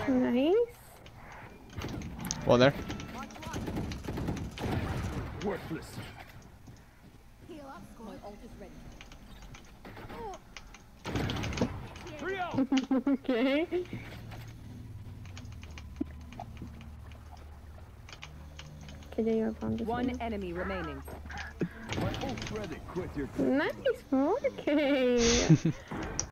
Nice. Well, there. Worthless. Heal up. My ult is ready. Trio. Okay. Today you're from One enemy remaining. My ult's ready. Quit your. Nice. Okay.